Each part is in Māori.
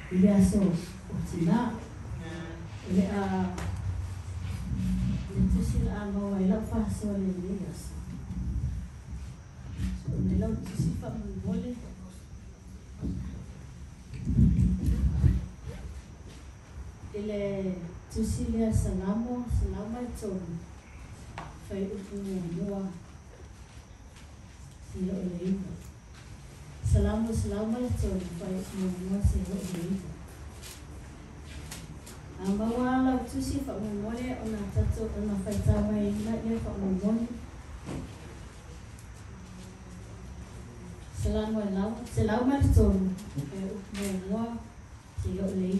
Ile aso o tina. Ile tusi la anga ila faso le lias. So ile tusi fa mole. Ile tusi le salamo ton. Fai upu mua. Sila ole. Salamu ton fai mua sila ole. Ambawala tusi fa mole ona tato ona faita mai na ia fa mole. Salamu ton mua sila ole.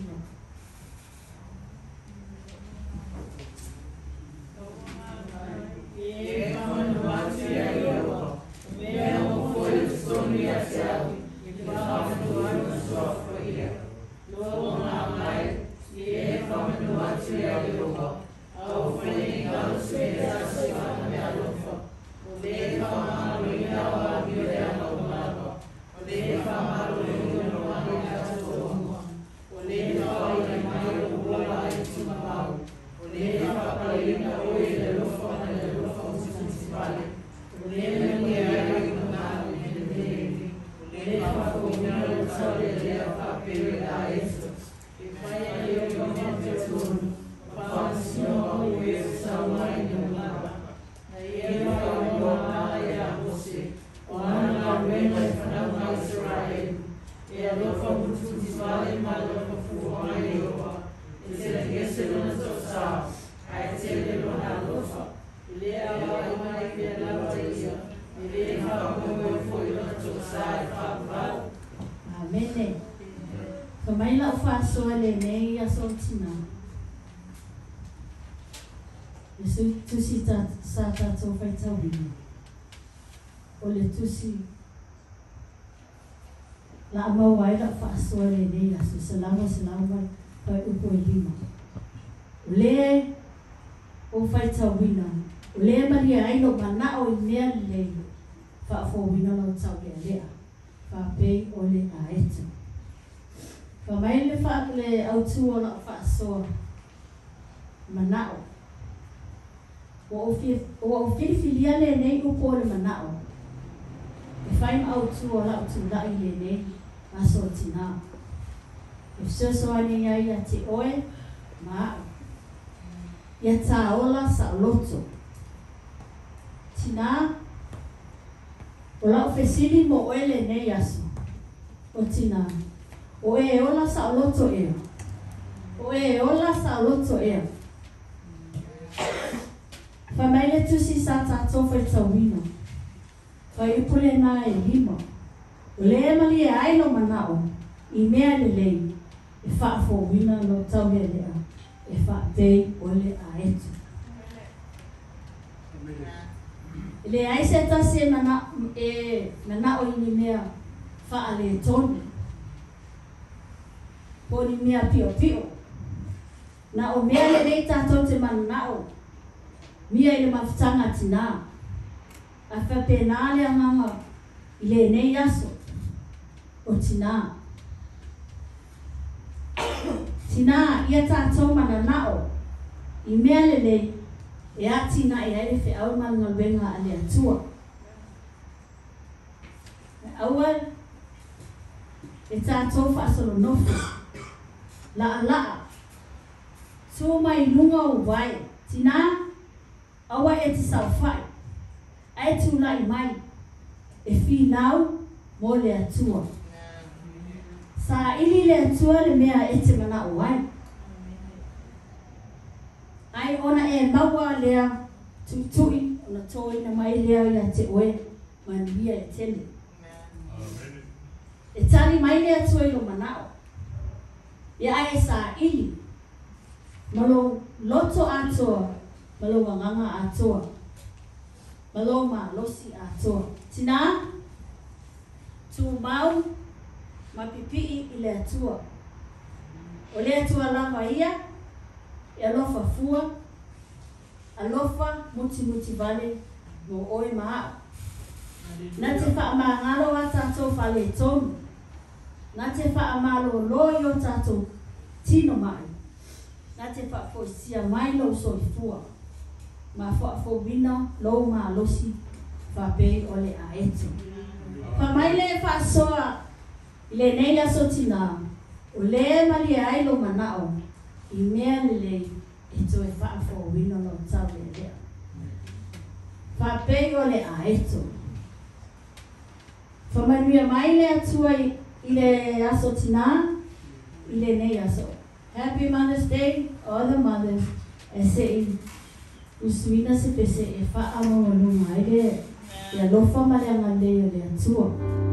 Amen. Kamaila ufaso ale nei asoltina. Yesu tusi sa tato faita wini. Ole tusi la amawai la faso ale nei aso salama pai upo lima. Ole o faita wina. Ole maria aino mana o inea le fa fo wina no tau lea. Fa pei ole a eto. Fa mai le fa le autu o la fa so manao. O filia le nei upo le manao. E fai autu o la autu la i le nei aso tina. E so ani ai a te oe ma ia taola sa loto. Tina o la ofesili mo ele nei aso. O tina. O e ola sa loto e. O e ola sa loto e. Fa mai le tusi sa tato fai tawino. Fai upule na e lima. O le mali e ailo manao. I mea le lei. E fa fo wina no tau le lea. E fa pei ole a etu. Le ai se tase mana o ini mea fa ale toni. Poni mea pio. Na o mea le nei tato te manao. Mia ile mafutanga tina. A fa penale a mama ile nei aso. O tina. Tina ia tato mananao. I mea le nei. E atina e aere fe au manga wenga ale atua. E awal e tātou whaasolo nofu. La. So mai lunga o wai. Tina awa e te sau whai. Ai tu lai mai. E fi nau mo le atua. Sa ili le atua le mea e te mana o wai. Ai ona e maua lea tutui ona toi na mai lea ia te oe manuia e tele. E tali mai lea toi lo manao. Ia ai sa ili. Malo loto atoa, malo wanganga atoa. Malo ma losi atoa. Tina tu mau mapipi ile atua. Ole atua lava ia. E alofa fua, alofa muti vale no oe maa. Na te wha maangaro a tātou whale tonu. Nā te whaamalo loi o tātou tino mai. Nā te whaafoisia mai lo soifua. Ma whaafowina lo ma losi whapei o le a etu. Whamai le whaasoa I le nei aso tina. O le mali ai lo manao. I mea le e to e whaafowina lo tau le lea. Whapei o le a etu. Whamanuia mai le atua I le aso tina. I le nei aso. Happy Mother's Day, all the mothers. E se I usuina se pese e wha amonga nunga. E le lofa maleanga leo le atua.